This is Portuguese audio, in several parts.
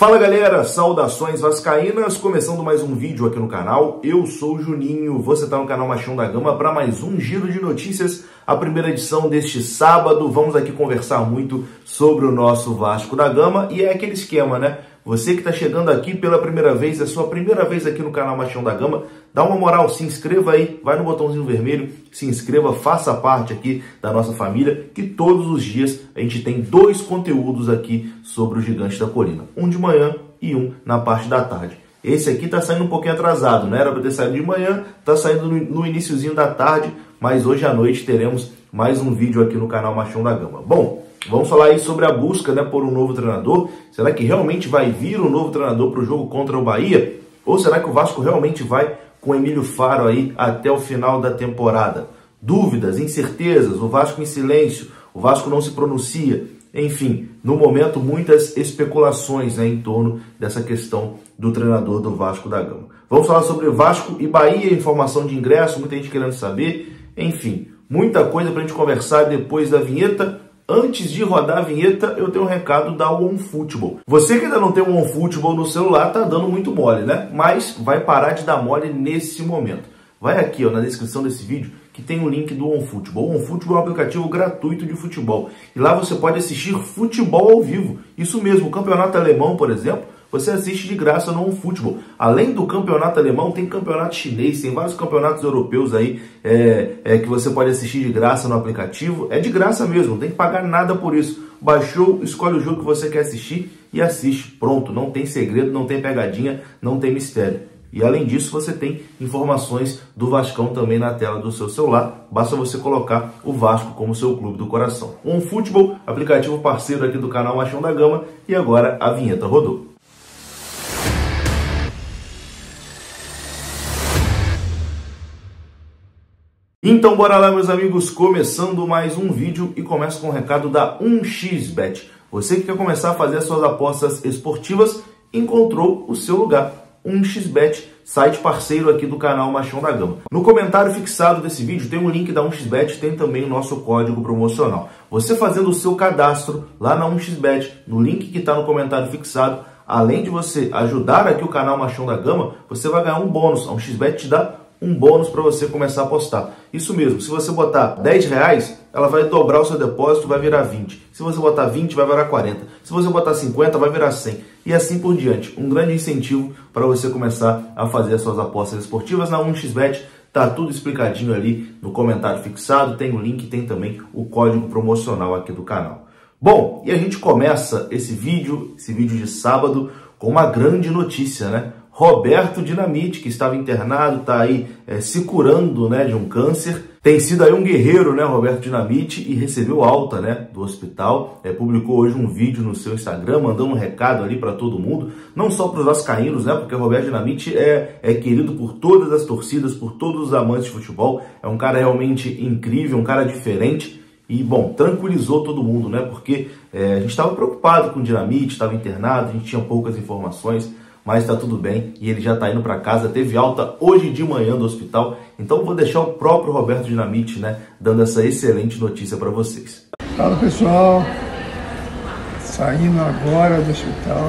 Fala galera, saudações vascaínas, começando mais um vídeo aqui no canal. Eu sou o Juninho, você está no canal Machão da Gama para mais um giro de notícias, a primeira edição deste sábado. Vamos aqui conversar muito sobre o nosso Vasco da Gama e é aquele esquema, né? Você que está chegando aqui pela primeira vez, é a sua primeira vez aqui no canal Machão da Gama, dá uma moral, se inscreva aí, vai no botãozinho vermelho, se inscreva, faça parte aqui da nossa família, que todos os dias a gente tem dois conteúdos aqui sobre o Gigante da Colina. Um de manhã e um na parte da tarde. Esse aqui tá saindo um pouquinho atrasado, né? Era para ter saído de manhã, tá saindo no iniciozinho da tarde, mas hoje à noite teremos mais um vídeo aqui no canal Machão da Gama. Bom, vamos falar aí sobre a busca, né, por um novo treinador. Será que realmente vai vir um novo treinador para o jogo contra o Bahia? Ou será que o Vasco realmente vai com o Emílio Faro aí até o final da temporada? Dúvidas, incertezas, o Vasco em silêncio, o Vasco não se pronuncia. Enfim, no momento muitas especulações, né, em torno dessa questão do treinador do Vasco da Gama. Vamos falar sobre Vasco e Bahia, informação de ingresso, muita gente querendo saber. Enfim, muita coisa para a gente conversar depois da vinheta. Antes de rodar a vinheta, eu tenho um recado da OneFootball. Você que ainda não tem o OneFootball no celular, tá dando muito mole, né? Mas vai parar de dar mole nesse momento. Vai aqui, ó, na descrição desse vídeo, que tem o link do OneFootball. O OneFootball é um aplicativo gratuito de futebol. E lá você pode assistir futebol ao vivo. Isso mesmo, o campeonato alemão, por exemplo, você assiste de graça no OneFootball. Além do campeonato alemão, tem campeonato chinês, tem vários campeonatos europeus aí que você pode assistir de graça no aplicativo. É de graça mesmo, não tem que pagar nada por isso. Baixou, escolhe o jogo que você quer assistir e assiste. Pronto, não tem segredo, não tem pegadinha, não tem mistério. E além disso, você tem informações do Vascão também na tela do seu celular. Basta você colocar o Vasco como seu clube do coração. OneFootball, aplicativo parceiro aqui do canal Machão da Gama. E agora a vinheta rodou. Então bora lá, meus amigos, começando mais um vídeo e começo com o recado da 1xBet. Você que quer começar a fazer as suas apostas esportivas, encontrou o seu lugar. 1xBet, site parceiro aqui do canal Machão da Gama. No comentário fixado desse vídeo tem um link da 1xBet, tem também o nosso código promocional. Você fazendo o seu cadastro lá na 1xBet, no link que está no comentário fixado, além de você ajudar aqui o canal Machão da Gama, você vai ganhar um bônus. A 1xBet te dá um bônus para você começar a apostar. Isso mesmo, se você botar R$10, ela vai dobrar o seu depósito, vai virar 20. Se você botar 20, vai virar 40. Se você botar 50, vai virar 100. E assim por diante. Um grande incentivo para você começar a fazer as suas apostas esportivas na 1xBet. Tá tudo explicadinho ali no comentário fixado. Tem o link, tem também o código promocional aqui do canal. Bom, e a gente começa esse vídeo de sábado com uma grande notícia, né? Roberto Dinamite, que estava internado, está aí se curando, né, de um câncer. Tem sido aí um guerreiro, né, Roberto Dinamite, e recebeu alta, né, do hospital. Publicou hoje um vídeo no seu Instagram, mandando um recado ali para todo mundo, não só para os vascaínos, né, porque Roberto Dinamite é querido por todas as torcidas, por todos os amantes de futebol. É um cara realmente incrível, um cara diferente. E, bom, tranquilizou todo mundo, né, porque a gente estava preocupado com o Dinamite, estava internado, a gente tinha poucas informações. Mas está tudo bem e ele já está indo para casa, teve alta hoje de manhã do hospital. Então vou deixar o próprio Roberto Dinamite, né, dando essa excelente notícia para vocês. Fala pessoal, saindo agora do hospital,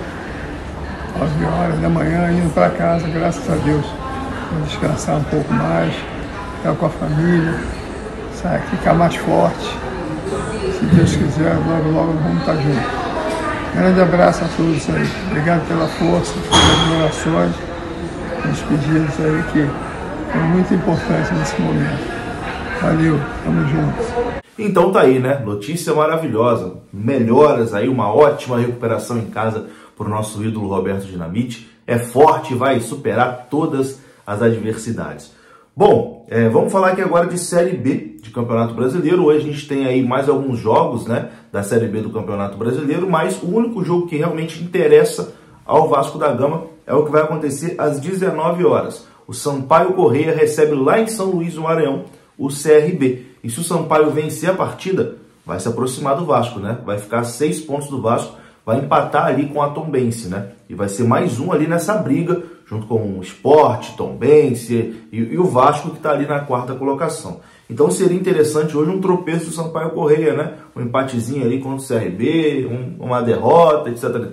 9 horas da manhã, indo para casa, graças a Deus. Vou descansar um pouco mais, ficar com a família, sair, ficar mais forte. Se Deus quiser, logo logo vamos estar juntos. Grande abraço a todos aí. Obrigado pela força, pelas orações, pelos pedidos aí que é muito importante nesse momento. Valeu, tamo junto. Então tá aí, né? Notícia maravilhosa. Melhoras aí, uma ótima recuperação em casa para o nosso ídolo Roberto Dinamite. É forte e vai superar todas as adversidades. Bom, vamos falar aqui agora de Série B de Campeonato Brasileiro. Hoje a gente tem aí mais alguns jogos, né, da Série B do Campeonato Brasileiro, mas o único jogo que realmente interessa ao Vasco da Gama é o que vai acontecer às 19 horas. O Sampaio Corrêa recebe lá em São Luís do Maranhão o CRB. E se o Sampaio vencer a partida, vai se aproximar do Vasco, né? Vai ficar a 6 pontos do Vasco, vai empatar ali com a Tombense, né? E vai ser mais um ali nessa briga, junto com o Sport, Tombense e o Vasco, que está ali na 4ª colocação. Então seria interessante hoje um tropeço do Sampaio Corrêa, né? Um empatezinho ali contra o CRB, uma derrota, etc e tal,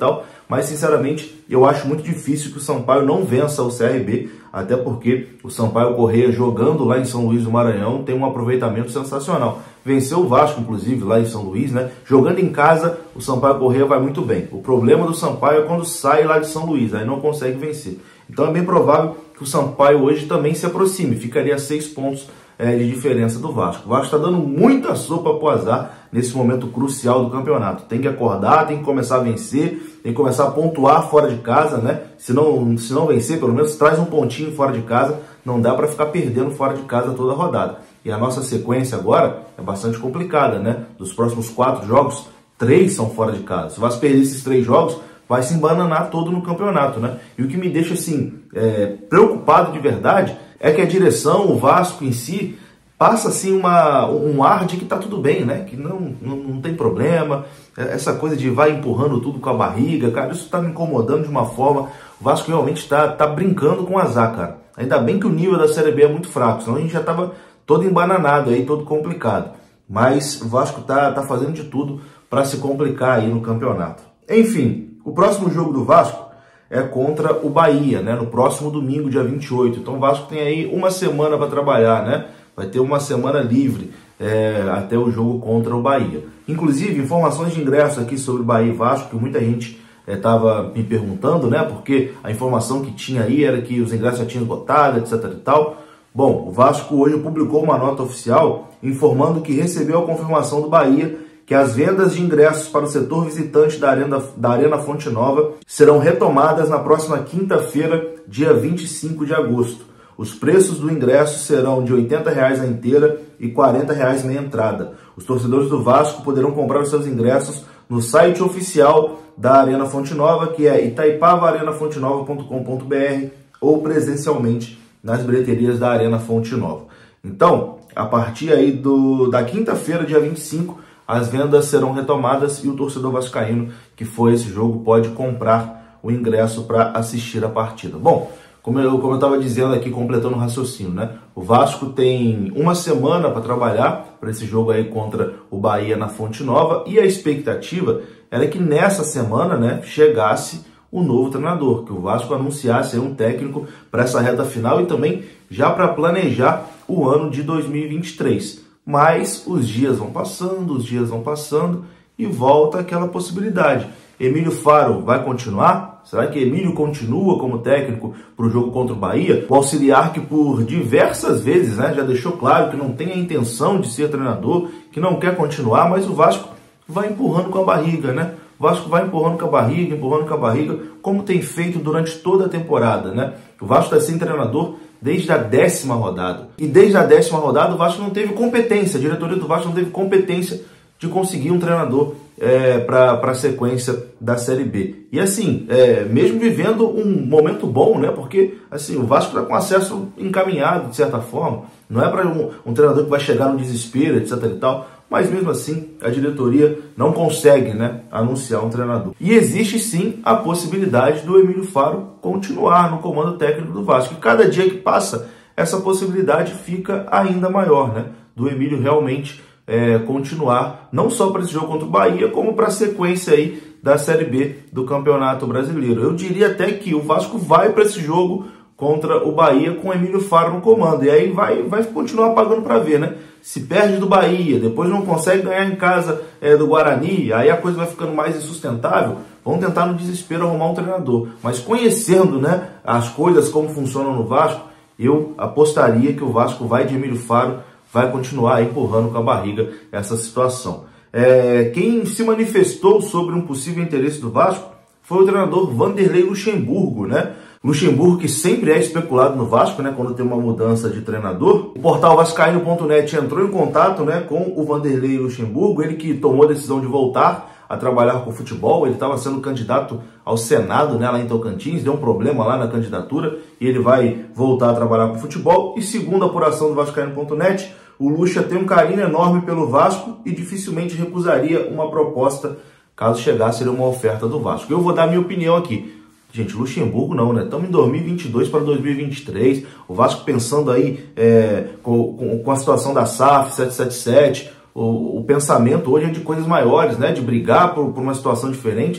mas sinceramente eu acho muito difícil que o Sampaio não vença o CRB, até porque o Sampaio Corrêa jogando lá em São Luís do Maranhão tem um aproveitamento sensacional. Venceu o Vasco, inclusive, lá em São Luís, né? Jogando em casa, o Sampaio Corrêa vai muito bem. O problema do Sampaio é quando sai lá de São Luís, aí não consegue vencer. Então é bem provável que o Sampaio hoje também se aproxime, ficaria a 6 pontos de diferença do Vasco. O Vasco está dando muita sopa pro azar nesse momento crucial do campeonato. Tem que acordar, tem que começar a vencer, tem que começar a pontuar fora de casa, né? Se não vencer, pelo menos traz um pontinho fora de casa. Não dá para ficar perdendo fora de casa toda a rodada. E a nossa sequência agora é bastante complicada, né? Dos próximos 4 jogos, 3 são fora de casa. Se o Vasco perder esses 3 jogos, vai se embananar todo no campeonato, né? E o que me deixa, assim, preocupado de verdade é que a direção, o Vasco em si, passa, assim, um ar de que tá tudo bem, né? Que não tem problema. Essa coisa de vai empurrando tudo com a barriga, cara, isso tá me incomodando de uma forma. O Vasco realmente tá brincando com o azar, cara. Ainda bem que o nível da Série B é muito fraco, senão a gente já tava todo embananado aí, todo complicado. Mas o Vasco tá fazendo de tudo para se complicar aí no campeonato. Enfim, o próximo jogo do Vasco é contra o Bahia, né? No próximo domingo, dia 28. Então o Vasco tem aí uma semana para trabalhar, né? Vai ter uma semana livre até o jogo contra o Bahia. Inclusive, informações de ingresso aqui sobre Bahia e Vasco, que muita gente estava me perguntando, né? Porque a informação que tinha aí era que os ingressos já tinham esgotado, etc e tal. Bom, o Vasco hoje publicou uma nota oficial informando que recebeu a confirmação do Bahia que as vendas de ingressos para o setor visitante da Arena Fonte Nova serão retomadas na próxima quinta-feira, dia 25 de agosto. Os preços do ingresso serão de R$ 80 a inteira e R$ 40 meia entrada. Os torcedores do Vasco poderão comprar os seus ingressos no site oficial da Arena Fonte Nova, que é itaipavaarenafontenova.com.br, ou presencialmente nas bilheterias da Arena Fonte Nova. Então, a partir aí da quinta-feira, dia 25, as vendas serão retomadas e o torcedor vascaíno que for esse jogo pode comprar o ingresso para assistir a partida. Bom, como eu estava dizendo aqui, completando o raciocínio, né? O Vasco tem uma semana para trabalhar para esse jogo aí contra o Bahia na Fonte Nova, e a expectativa era que nessa semana, né, chegasse o novo treinador, que o Vasco anunciasse aí um técnico para essa reta final e também já para planejar o ano de 2023. Mas os dias vão passando e volta aquela possibilidade. Emílio Faro vai continuar? Será que Emílio continua como técnico para o jogo contra o Bahia? O auxiliar que por diversas vezes, né, já deixou claro que não tem a intenção de ser treinador, que não quer continuar, mas o Vasco vai empurrando com a barriga, né? O Vasco vai empurrando com a barriga, como tem feito durante toda a temporada, né? O Vasco está sem treinador desde a 10ª rodada. E desde a 10ª rodada o Vasco não teve competência, a diretoria do Vasco não teve competência de conseguir um treinador para a sequência da Série B. E assim, mesmo vivendo um momento bom, né? Porque assim, o Vasco está com acesso encaminhado, de certa forma. Não é para um treinador que vai chegar no desespero, etc e tal. Mas mesmo assim, a diretoria não consegue, né, anunciar um treinador. E existe sim a possibilidade do Emílio Faro continuar no comando técnico do Vasco. E cada dia que passa, essa possibilidade fica ainda maior, né? Do Emílio realmente continuar, não só para esse jogo contra o Bahia, como para a sequência aí da Série B do Campeonato Brasileiro. Eu diria até que o Vasco vai para esse jogo contra o Bahia com o Emílio Faro no comando. E aí vai continuar pagando para ver, né? Se perde do Bahia, depois não consegue ganhar em casa do Guarani, aí a coisa vai ficando mais insustentável. Vão tentar no desespero arrumar um treinador. Mas conhecendo, né, as coisas, como funcionam no Vasco, eu apostaria que o Vasco vai de Emílio Faro, vai continuar empurrando com a barriga essa situação. Quem se manifestou sobre um possível interesse do Vasco foi o treinador Vanderlei Luxemburgo, né? Luxemburgo, que sempre é especulado no Vasco, né, quando tem uma mudança de treinador. O portal vascaíno.net entrou em contato, né, com o Vanderlei Luxemburgo, ele que tomou a decisão de voltar a trabalhar com futebol. Ele estava sendo candidato ao Senado, né, lá em Tocantins, deu um problema lá na candidatura e ele vai voltar a trabalhar com futebol. E segundo a apuração do vascaíno.net, o Luxa tem um carinho enorme pelo Vasco e dificilmente recusaria uma proposta caso chegasse uma oferta do Vasco. Eu vou dar minha opinião aqui. Gente, Luxemburgo não, né? Estamos em 2022 para 2023. O Vasco pensando aí com a situação da SAF 777. O pensamento hoje é de coisas maiores, né? De brigar por uma situação diferente.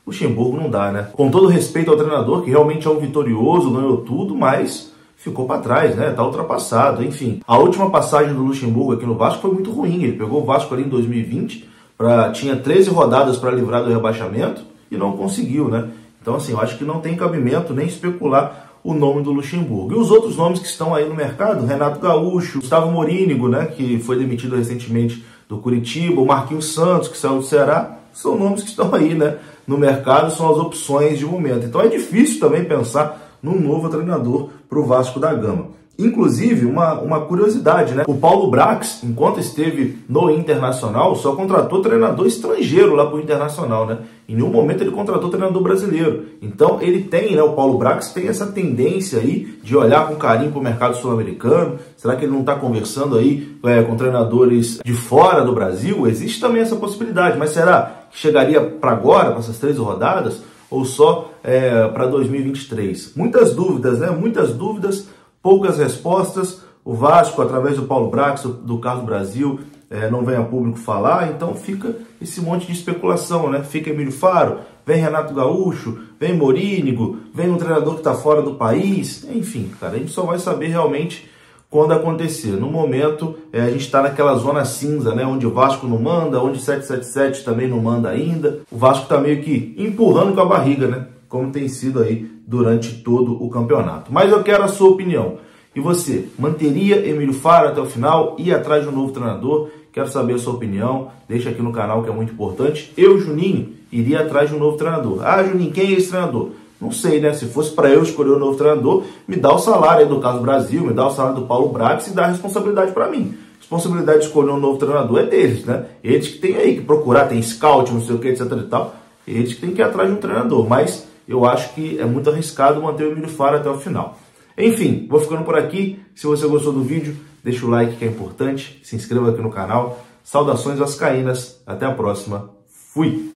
Luxemburgo não dá, né? Com todo respeito ao treinador, que realmente é um vitorioso, ganhou tudo, mas ficou para trás, né? Tá ultrapassado, enfim. A última passagem do Luxemburgo aqui no Vasco foi muito ruim. Ele pegou o Vasco ali em 2020, tinha 13 rodadas para livrar do rebaixamento e não conseguiu, né? Então, assim, eu acho que não tem cabimento nem especular o nome do Luxemburgo. E os outros nomes que estão aí no mercado, Renato Gaúcho, Gustavo Morínigo, né, que foi demitido recentemente do Curitiba, o Marquinhos Santos, que saiu do Ceará, são nomes que estão aí, né, no mercado, são as opções de momento. Então é difícil também pensar num novo treinador para o Vasco da Gama. Inclusive, uma curiosidade, né? O Paulo Brax, enquanto esteve no Internacional, só contratou treinador estrangeiro lá para o Internacional, né? Em nenhum momento ele contratou treinador brasileiro. Então ele tem, né? O Paulo Brax tem essa tendência aí de olhar com carinho para o mercado sul-americano. Será que ele não está conversando aí com treinadores de fora do Brasil? Existe também essa possibilidade, mas será que chegaria para agora, para essas 13 rodadas, ou só para 2023? Muitas dúvidas, né? Muitas dúvidas. Poucas respostas. O Vasco, através do Paulo Brax, do Carlos Brasil, não vem a público falar, então fica esse monte de especulação, né? Fica Emílio Faro, vem Renato Gaúcho, vem Morínigo, vem um treinador que está fora do país, enfim, cara, a gente só vai saber realmente quando acontecer. No momento, a gente está naquela zona cinza, né? Onde o Vasco não manda, onde 777 também não manda ainda. O Vasco está meio que empurrando com a barriga, né? Como tem sido aí durante todo o campeonato. Mas eu quero a sua opinião. E você, manteria Emílio Faro até o final? Ir atrás de um novo treinador? Quero saber a sua opinião. Deixa aqui no canal que é muito importante. Eu, Juninho, iria atrás de um novo treinador. Ah, Juninho, quem é esse treinador? Não sei, né? Se fosse para eu escolher um novo treinador, me dá o salário aí do Carlos Brasil, me dá o salário do Paulo Brax e dá a responsabilidade para mim. A responsabilidade de escolher um novo treinador é deles, né? Eles que tem aí que procurar, tem scout, não sei o que, etc e tal. Eles que tem que ir atrás de um treinador. Mas eu acho que é muito arriscado manter o Emílio Faro até o final. Enfim, vou ficando por aqui. Se você gostou do vídeo, deixa o like que é importante. Se inscreva aqui no canal. Saudações vascaínas. Até a próxima. Fui!